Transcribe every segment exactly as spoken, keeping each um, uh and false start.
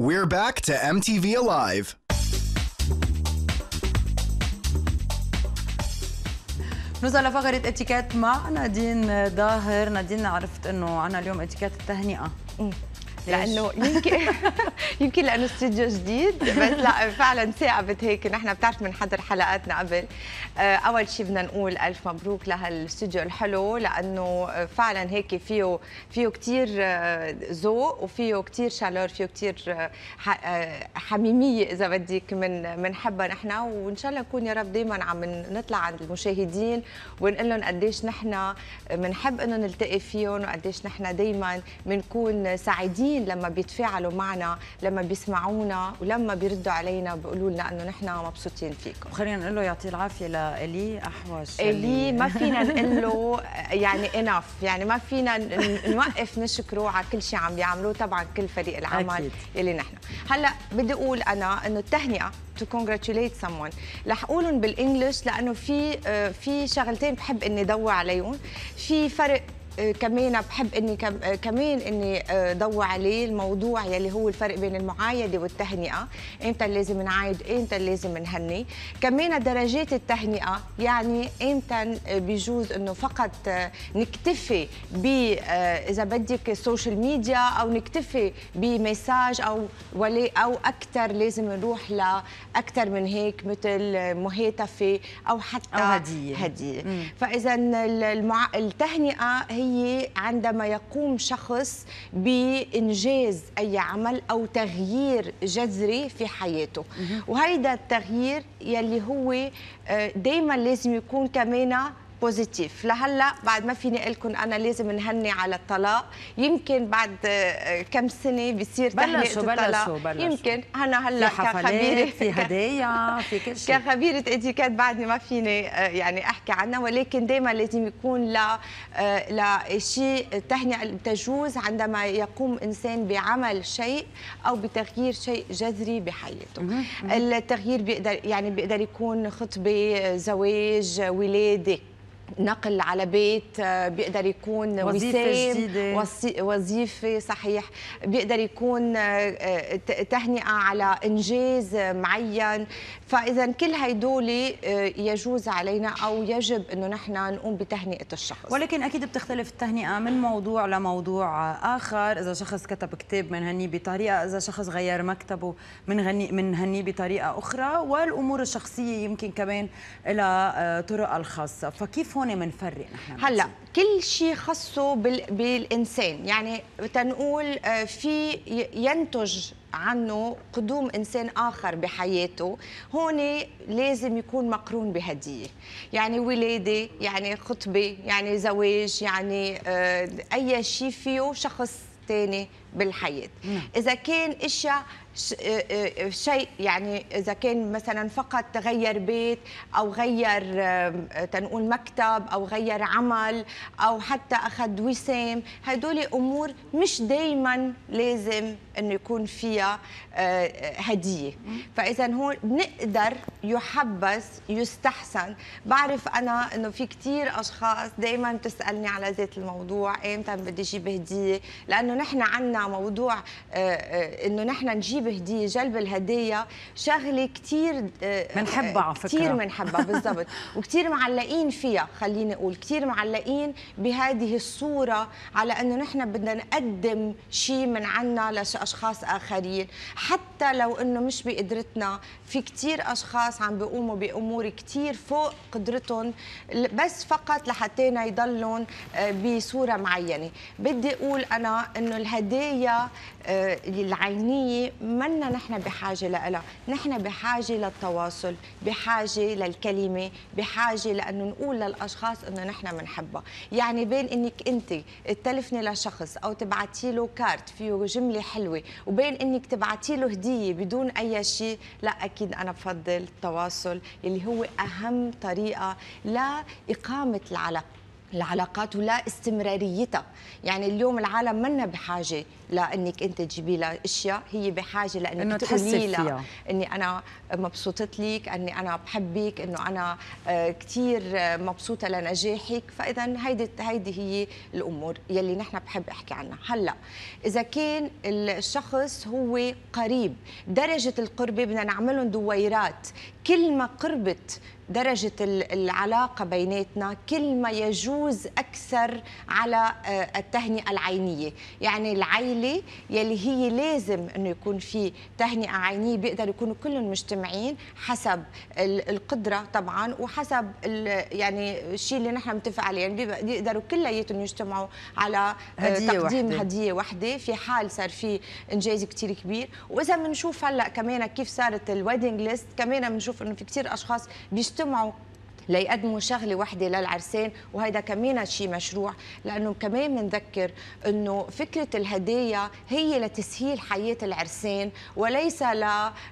We're back to إم تي في Alive. نوصل لفقرة اتيكيت مع نادين ظاهر. نادين، عرفت انه عنا اليوم اتيكيت التهنئة. لانه يمكن يمكن لانه استوديو جديد، بس لا فعلا ثاقبت هيك. نحن بتعرف بنحضر حلقاتنا قبل. اول شيء بدنا نقول الف مبروك لهالاستوديو الحلو، لانه فعلا هيك فيه فيه كثير ذوق وفيه كثير شالور، فيه كثير حميميه اذا بدك، من بنحبها نحن. وان شاء الله نكون يا رب دائما عم نطلع عند المشاهدين ونقول لهم قديش نحن بنحب انه نلتقي فيهم، وقديش نحن دائما بنكون سعيدين لما بيتفاعلوا معنا، لما بيسمعونا، ولما بيردوا علينا بيقولوا لنا انه نحن مبسوطين فيكم. وخلينا نقول له يعطيه العافيه لإلي أحوج. إلي ما فينا نقول له يعني انف، يعني ما فينا نوقف نشكره على كل شيء عم بيعملوه، طبعا كل فريق العمل أكيد. اللي نحن هلا بدي اقول انا انه التهنئه to congratulate someone رح اقولهم بالانجلش، لانه في في شغلتين بحب اني ضوي عليهم. في فرق كمان بحب اني كمان اني ضوي عليه، الموضوع يلي هو الفرق بين المعايده والتهنئه، امتى لازم نعايد امتى لازم نهني. كمان درجات التهنئه، يعني امتى بيجوز انه فقط نكتفي ب اذا بدك السوشيال ميديا، او نكتفي بمساج، او ولي او اكثر لازم نروح لاكثر من هيك، مثل مهاتفه او حتى أو هديه هديه. فاذا المع... التهنئه هي هي عندما يقوم شخص بإنجاز أي عمل أو تغيير جذري في حياته، وهيدا التغيير يلي هو دايما لازم يكون كمان بوزيتيف. لهلا بعد ما فيني اقول لكم انا لازم نهني على الطلاق، يمكن بعد كم سنه بصير تهنئه الطلاق، بلشوا بلشوا يمكن انا هلا كخبيره في هدايا في كل شيء، كخبيره اتيكيت بعدني ما فيني يعني احكي عنها، ولكن دائما لازم يكون لا لا شيء تهنئه بتجوز عندما يقوم انسان بعمل شيء او بتغيير شيء جذري بحياته. التغيير بيقدر يعني بيقدر يكون خطبه، زواج، ولاده، نقل على بيت، بيقدر يكون وظيفة جديدة، وظيفة صحيح، بيقدر يكون تهنئة على إنجاز معين. فإذا كل هيدول يجوز علينا أو يجب أنه نحن نقوم بتهنئة الشخص. ولكن أكيد بتختلف التهنئة من موضوع لموضوع آخر. إذا شخص كتب كتاب بنهنيه بطريقة، إذا شخص غير مكتبه بنهنيه بطريقة أخرى، والأمور الشخصية يمكن كمان لها طرق الخاصة. فكيف هون منفرق نحن؟ هلا كل شيء خصه بالإنسان، يعني تنقول في ينتج عنه قدوم إنسان آخر بحياته، هون لازم يكون مقرون بهدية، يعني ولادة، يعني خطبة، يعني زواج، يعني أي شيء فيه شخص تاني بالحياة. إذا كان إشياء شيء، يعني إذا كان مثلا فقط غير بيت أو غير تنقول مكتب أو غير عمل أو حتى أخذ وسام، هدول أمور مش دايما لازم أنه يكون فيها هدية. فإذا هون بنقدر يحبس يستحسن. بعرف أنا أنه في كتير أشخاص دايما بتسألني على ذات الموضوع، إمتى بدي أجيب هدية، لأنه نحن عنا موضوع أنه نحن نجيب هدية، جلب الهدايا شغلة كتير بنحبها على فكرة، كتير بنحبها بالضبط، وكتير معلقين فيها، خليني أقول كتير معلقين بهذه الصورة على أنه نحن بدنا نقدم شيء من عنا لأشخاص آخرين، حتى لو أنه مش بقدرتنا. في كتير أشخاص عم بيقوموا بأمور كتير فوق قدرتهم بس فقط لحتى يضلون بصورة معينة. بدي أقول أنا أنه الهدايا العينية منا نحن بحاجة لها، نحن بحاجة للتواصل، بحاجة للكلمة، بحاجة لأنه نقول للأشخاص أنه نحن بنحبها. يعني بين أنك أنت تلفني لشخص أو تبعتي له كارت فيه جملة حلوة، وبين أنك تبعتي له هدية بدون أي شيء، لا أكيد أنا بفضل التواصل اللي هو أهم طريقة لإقامة العلاقة العلاقات ولا استمراريتها. يعني اليوم العالم منا بحاجه لانك انت تجيبي لها اشياء، هي بحاجه لانك تقولي لها اني انا مبسوطه لك، اني انا بحبك، انه انا كثير مبسوطه لنجاحك. فاذا هيدي هيدي هي الامور يلي نحن بحب احكي عنها. هلا اذا كان الشخص هو قريب، درجه القربه بدنا نعملهم دويرات، كل ما قربت درجة العلاقة بيناتنا كل ما يجوز أكثر على التهنئة العينية. يعني العيلة يلي هي لازم أنه يكون في تهنئة عينية، بيقدر يكونوا كلهم مجتمعين حسب القدرة طبعا وحسب يعني الشيء اللي نحن متفق عليه. يعني بيقدروا كلياتهم يجتمعوا على هدية تقديم وحدة. هدية وحدة في حال صار في إنجاز كتير كبير. وإذا بنشوف هلأ كمان كيف صارت الويدنج ليست، كمان بنشوف أنه في كتير أشخاص بيجتمعوا ليقدموا شغله وحده للعرسان، وهذا كمان شيء مشروع. لانه كمان بنذكر انه فكره الهدايا هي لتسهيل حياه العرسان وليس ل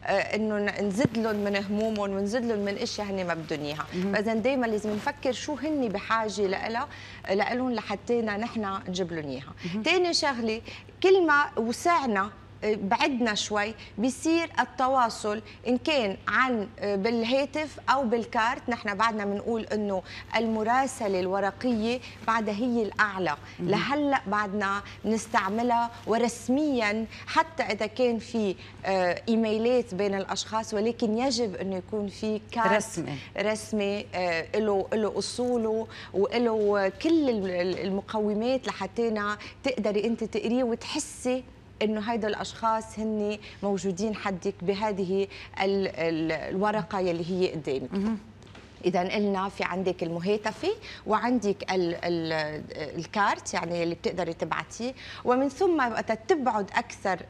انه نزيد لهم من همومهم ونزيد لهم من اشياء هن ما بدهم اياها. فاذا دائما لازم نفكر شو هن بحاجه لها لهم لحتى نحن نجيب لهم اياها. ثاني شغله، كل ما وسعنا بعدنا شوي بيصير التواصل ان كان عن بالهاتف او بالكارت. نحن بعدنا بنقول انه المراسله الورقيه بعدها هي الاعلى، لهلا بعدنا بنستعملها ورسميا حتى اذا كان في ايميلات بين الاشخاص، ولكن يجب انه يكون في كارت رسمي رسمي له له اصوله وله كل المقومات لحتى تقدري انت تقريه وتحسي انه هيدا الاشخاص هن موجودين حدك بهذه ال ال الورقه يلي هي قدامك. إذا قلنا في عندك المهاتفة وعندك ال ال الكارت يعني اللي بتقدري تبعتيه، ومن ثم وقت تبعد أكثر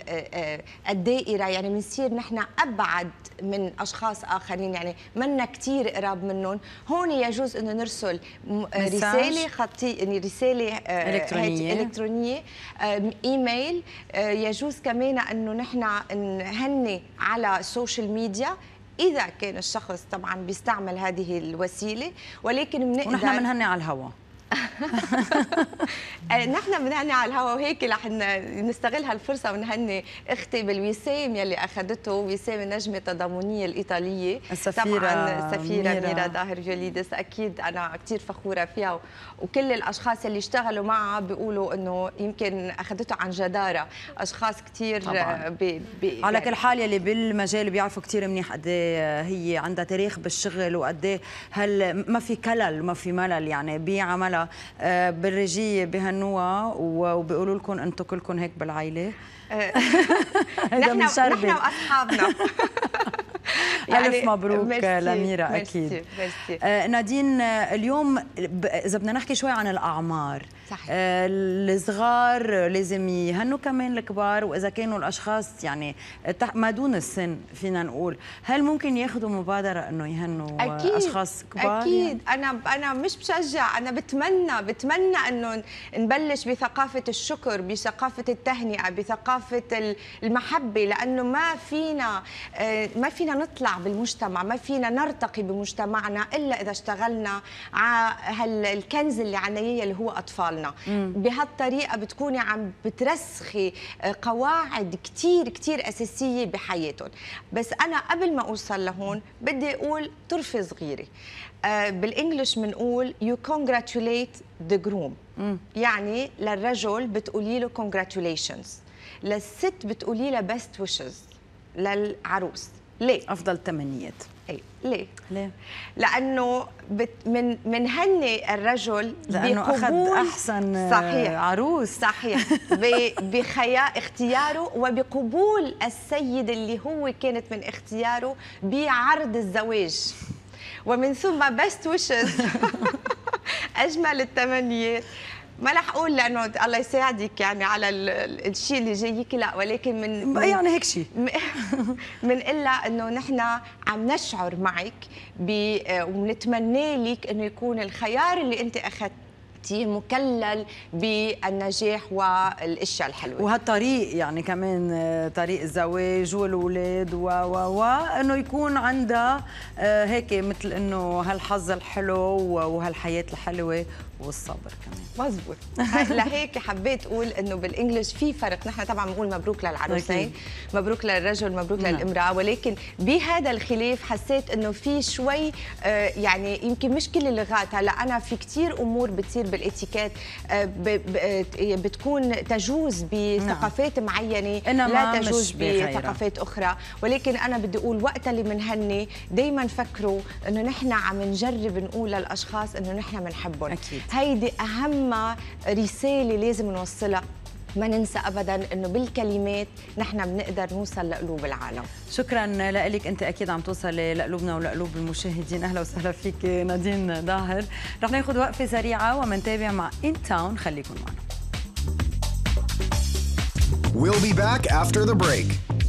الدائرة يعني بنصير نحن أبعد من أشخاص آخرين، يعني منا كثير قراب منهم. هون يجوز إنه نرسل رسالة خطية، يعني رسالة إلكترونية, إلكترونية إيميل. يجوز كمان إنه نحن نهني على السوشيال ميديا إذا كان الشخص طبعا بيستعمل هذه الوسيلة، ولكن بنقدر ونحن بنهني على الهواء. نحن بنهني على الهواء، وهيك رح نستغل هالفرصه ونهني اختي بالوسام يلي اخذته، وسام النجمه التضامنيه الايطاليه السفيره طبعا السفيره ميرا, ميرا داهر جوليدس. اكيد انا كثير فخوره فيها، وكل الاشخاص اللي اشتغلوا معها بيقولوا انه يمكن اخذته عن جداره. اشخاص كثير بي بي على كل حال يلي بالمجال بيعرفوا كثير منيح قد ايه هي عندها تاريخ بالشغل، وقد ايه هل ما في كلل وما في ملل يعني بعملها. بالرجية بهنوها وبيقولوا لكم انتم كلكم هيك بالعائله. نحن نحن واصحابنا. يعني ألف مبروك لميرا. أكيد ميرسي. آه نادين، اليوم إذا بدنا نحكي شوي عن الأعمار، صحيح. آه الصغار لازم يهنوا كمان الكبار، وإذا كانوا الأشخاص يعني ما دون السن فينا نقول، هل ممكن ياخذوا مبادرة إنه يهنوا أكيد. أشخاص كبار؟ أكيد يعني؟ أنا أنا مش بشجع، أنا بتمنى بتمنى إنه نبلش بثقافة الشكر، بثقافة التهنئة، بثقافة المحبة، لأنه ما فينا ما فينا نطلع بالمجتمع، ما فينا نرتقي بمجتمعنا إلا إذا اشتغلنا على الكنز اللي عنا اللي هو أطفالنا. مم. بهالطريقة بتكوني عم بترسخي قواعد كتير كتير أساسية بحياتهم. بس أنا قبل ما أوصل لهون بدي أقول طرفة صغيرة. آه بالإنجليش بنقول you congratulate the groom. مم. يعني للرجل بتقولي له congratulations، للست بتقولي له best wishes للعروس. ليه؟ أفضل تمنيات. أي ليه؟ ليه؟ لأنه بت من منهني الرجل لأنه أخذ أحسن صحيح. عروس. صحيح. بخيار اختياره وبقبول السيد اللي هو كانت من اختياره بعرض الزواج، ومن ثم بست ويشز أجمل التمنيات. ما رح اقول لانه الله يساعدك يعني على الشيء اللي جايك، لا، ولكن من, من يعني هيك شيء من الا انه نحن عم نشعر معك وبنتمنى لك انه يكون الخيار اللي انت اخذتيه مكلل بالنجاح والاشياء الحلوه. وهالطريق يعني كمان طريق الزواج والاولاد و و و انه يكون عندها هيك مثل انه هالحظ الحلو وهالحياه الحلوه والصبر كمان. مزبوط. لهيك حبيت اقول انه بالانجلش في فرق. نحن طبعا بنقول مبروك للعروسين، مبروك للرجل، مبروك نعم. للامراه، ولكن بهذا الخلاف حسيت انه في شوي آه يعني يمكن مش كل اللغات. هلا انا في كثير امور بتصير بالاتيكيت آه بتكون تجوز بثقافات نعم. معينه لا تجوز بثقافات اخرى، ولكن انا بدي اقول وقت اللي منهني دائما فكروا انه نحن عم نجرب نقول للاشخاص انه نحن بنحبهم. هيدي اهم رساله لازم نوصلها. ما ننسى ابدا انه بالكلمات نحن بنقدر نوصل لقلوب العالم. شكرا لك، انت اكيد عم توصل لقلوبنا ولقلوب المشاهدين. اهلا وسهلا فيك نادين ظاهر. رح ناخذ وقفه سريعه ومنتابع مع إن تاون. خليكم معنا. We'll be back after the break.